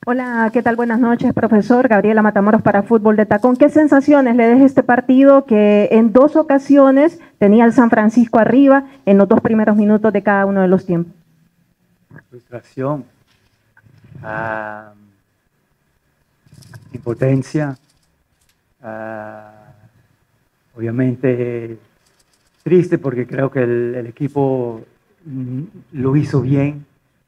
Hola, ¿qué tal? Buenas noches, profesor. Gabriela Matamoros para Fútbol de Tacón. ¿Qué sensaciones le deja este partido que en dos ocasiones tenía el San Francisco arriba en los dos primeros minutos de cada uno de los tiempos? Frustración, impotencia, obviamente triste porque creo que el equipo lo hizo bien.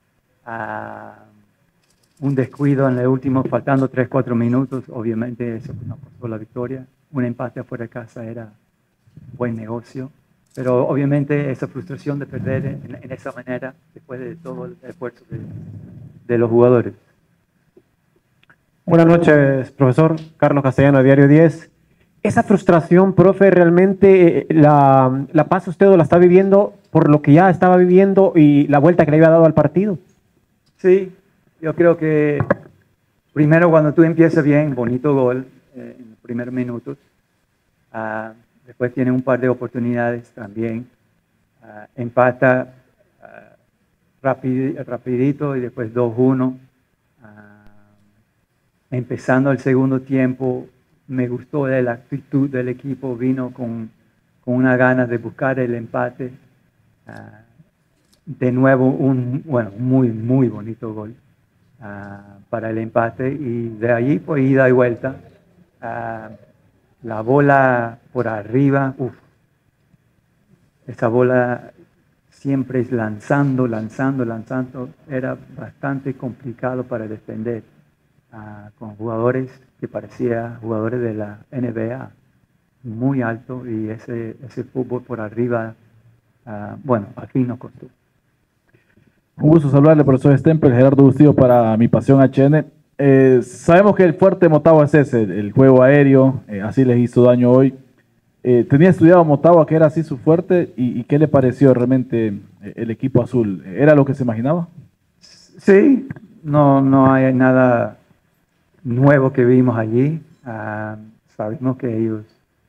Un descuido en el último, faltando 3-4 minutos, obviamente eso nos costó la victoria. Un empate afuera de casa era buen negocio, pero obviamente esa frustración de perder en esa manera, después de todo el esfuerzo de los jugadores. Buenas noches, profesor. Carlos Castellano, de Diario 10. Esa frustración, profe, ¿realmente la pasa usted o la está viviendo por lo que ya estaba viviendo y la vuelta que le había dado al partido? Sí, yo creo que primero cuando tú empiezas bien, bonito gol en los primeros minutos, después tiene un par de oportunidades también, empata rapidito y después 2-1. Empezando el segundo tiempo, me gustó la actitud del equipo, vino con una ganas de buscar el empate. De nuevo, un muy bonito gol para el empate y de allí pues ida y vuelta. La bola por arriba, esa bola siempre es lanzando, era bastante complicado para defender con jugadores que parecían jugadores de la NBA, muy alto y ese fútbol por arriba, aquí nos costó. Un gusto saludarle, profesor Stempel, Gerardo Bustillo para Mi Pasión HN. Sabemos que el fuerte de Motagua es ese, el juego aéreo, así les hizo daño hoy. ¿Tenía estudiado Motagua que era así su fuerte y qué le pareció realmente el equipo azul? ¿Era lo que se imaginaba? Sí, no hay nada nuevo que vimos allí. Sabemos que ellos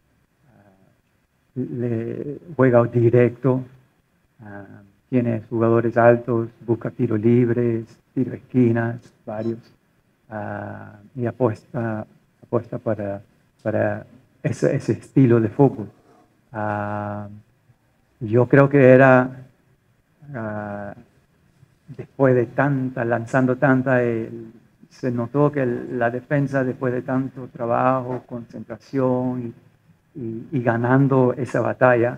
le juegan directo. Tiene jugadores altos, busca tiros libres, tiro de esquinas, varios, y apuesta para ese estilo de fútbol. Yo creo que era, después de lanzando tanta, se notó que la defensa, después de tanto trabajo, concentración y ganando esa batalla,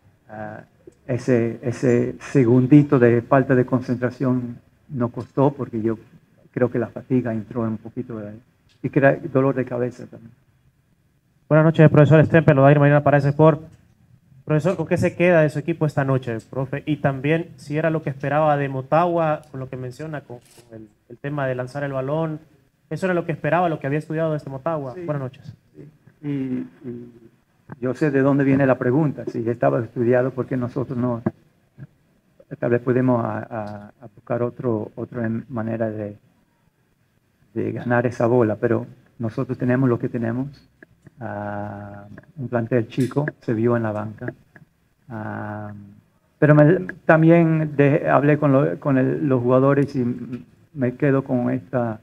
ese segundito de falta de concentración nos costó porque yo creo que la fatiga entró un poquito y que era dolor de cabeza también. Buenas noches, profesor Stempel, Odair Marina para Sport. Profesor, ¿con qué se queda de su equipo esta noche, profe? Y también, si era lo que esperaba de Motagua, con lo que menciona, con el tema de lanzar el balón, ¿eso era lo que esperaba, lo que había estudiado de este Motagua? Sí. Buenas noches. Sí. Y yo sé de dónde viene la pregunta, si estaba estudiado, porque nosotros no, tal vez podemos buscar otra manera de ganar esa bola, pero nosotros tenemos lo que tenemos, un plantel chico, se vio en la banca, pero también hablé con los jugadores y me quedo con esta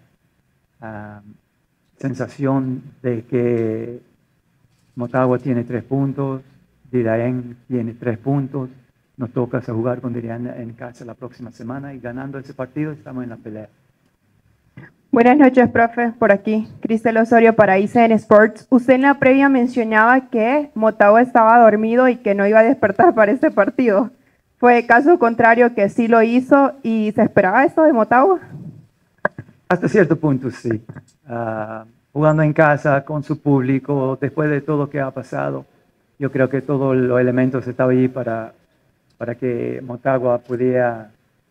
sensación de que Motagua tiene 3 puntos, Diraen tiene 3 puntos, nos toca jugar con Diraen en casa la próxima semana y ganando ese partido estamos en la pelea. Buenas noches, profe. Por aquí, Cristel Osorio para ICN Sports. Usted en la previa mencionaba que Motagua estaba dormido y que no iba a despertar para este partido. ¿Fue caso contrario que sí lo hizo y se esperaba esto de Motagua? Hasta cierto punto sí. Jugando en casa con su público, después de todo lo que ha pasado, yo creo que todos los elementos estaban allí para que Motagua pudiera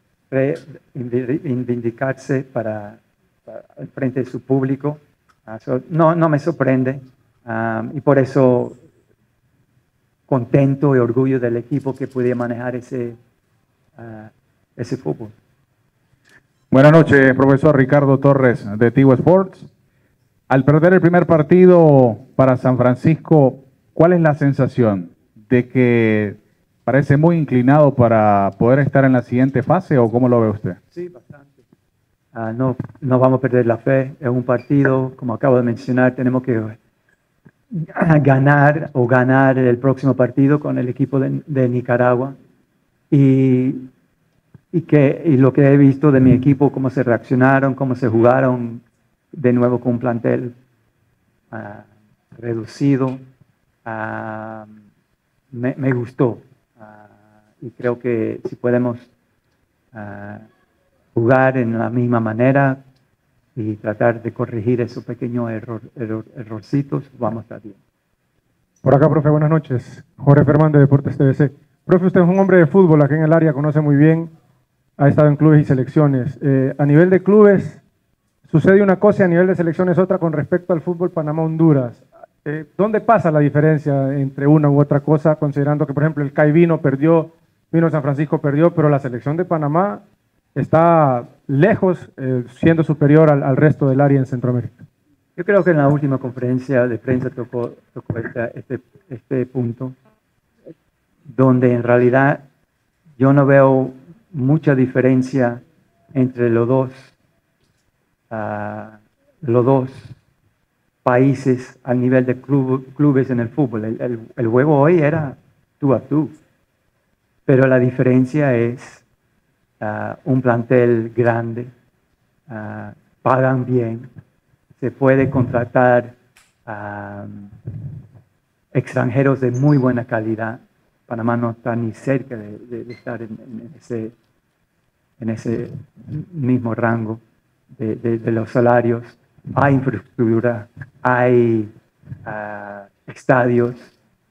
reivindicarse frente a su público. No me sorprende y por eso contento y orgullo del equipo que pudiera manejar ese fútbol. Buenas noches, profesor Ricardo Torres de Tigo Sports. Al perder el primer partido para San Francisco, ¿cuál es la sensación? ¿De que parece muy inclinado para poder estar en la siguiente fase o cómo lo ve usted? Sí, bastante. No vamos a perder la fe. Es un partido, como acabo de mencionar, tenemos que ganar el próximo partido con el equipo de Nicaragua. Y lo que he visto de mi equipo, cómo se reaccionaron, cómo se jugaron de nuevo con un plantel reducido, me gustó. Y creo que si podemos jugar en la misma manera y tratar de corregir esos pequeños errorcitos, vamos a estar bien. Por acá, profe, buenas noches. Jorge Fermán de Deportes TVC. Profe, usted es un hombre de fútbol aquí en el área, conoce muy bien, ha estado en clubes y selecciones. A nivel de clubes, sucede una cosa y a nivel de selecciones otra con respecto al fútbol Panamá-Honduras. ¿Dónde pasa la diferencia entre una u otra cosa, considerando que, por ejemplo, el CAI vino San Francisco perdió, pero la selección de Panamá está lejos, siendo superior al resto del área en Centroamérica? Yo creo que en la última conferencia de prensa tocó este punto, donde en realidad yo no veo mucha diferencia entre los dos países al nivel de clubes en el fútbol. El juego hoy era tú a tú, pero la diferencia es un plantel grande, pagan bien, se puede contratar extranjeros de muy buena calidad. Panamá no está ni cerca de estar en ese mismo rango de los salarios. Hay infraestructura, hay estadios,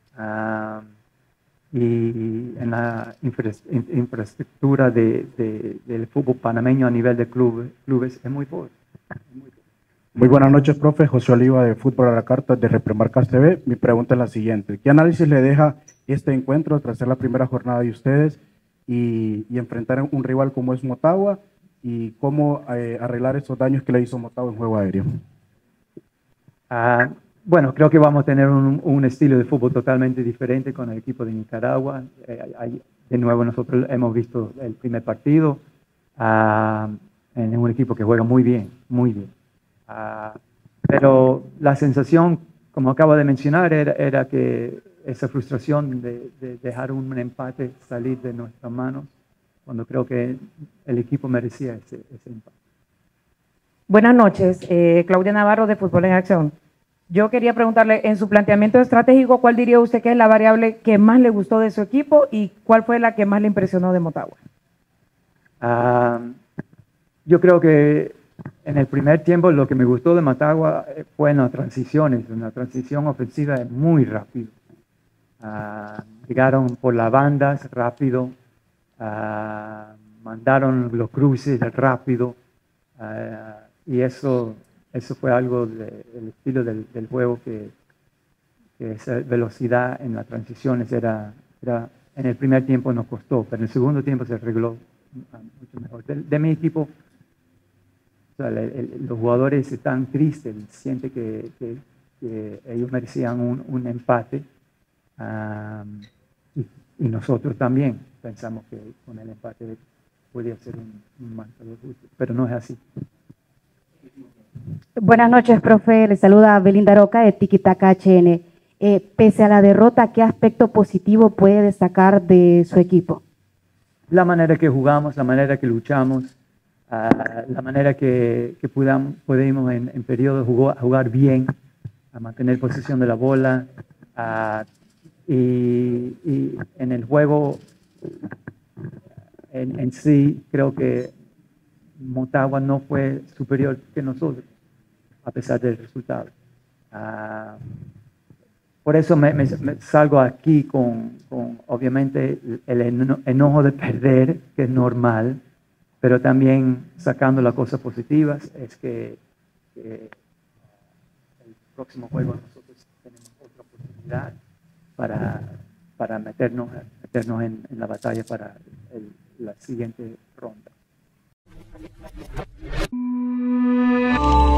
y en la infraestructura del fútbol panameño a nivel de clubes es muy pobre. Muy buenas noches, profe. José Oliva de Fútbol a la Carta de Repremarcas TV. Mi pregunta es la siguiente. ¿Qué análisis le deja este encuentro tras ser la primera jornada de ustedes y enfrentar a un rival como es Motagua y cómo arreglar esos daños que le hizo Motagua en juego aéreo? Bueno, creo que vamos a tener un estilo de fútbol totalmente diferente con el equipo de Nicaragua. De nuevo, nosotros hemos visto el primer partido en un equipo que juega muy bien, muy bien. Pero la sensación, como acabo de mencionar, era que esa frustración de dejar un empate salir de nuestras manos, cuando creo que el equipo merecía ese empate. Buenas noches, Claudia Navarro de Fútbol en Acción. Yo quería preguntarle, en su planteamiento estratégico, ¿cuál diría usted que es la variable que más le gustó de su equipo y cuál fue la que más le impresionó de Motagua? Yo creo que en el primer tiempo lo que me gustó de Motagua fue en las transiciones. Una transición ofensiva es muy rápido. Llegaron por las bandas rápido, mandaron los cruces rápido, y eso fue algo del estilo del juego, que esa velocidad en las transiciones era en el primer tiempo nos costó, pero en el segundo tiempo se arregló mucho mejor. De mi equipo, o sea, los jugadores están tristes, sienten que ellos merecían un empate, y nosotros también pensamos que con el empate podía ser un marcador justo, pero no es así. Buenas noches, profe. Le saluda Belinda Roca de Tiquitaca HN. Pese a la derrota, ¿qué aspecto positivo puede destacar de su equipo? La manera que jugamos, la manera que luchamos, la manera que pudimos en periodos jugar bien, a mantener posesión de la bola, y en el juego en sí, creo que Motagua no fue superior que nosotros, a pesar del resultado. Por eso me salgo aquí con obviamente el enojo de perder, que es normal, pero también sacando las cosas positivas, es que el próximo juego nosotros tenemos otra oportunidad para meternos en la batalla para la siguiente ronda.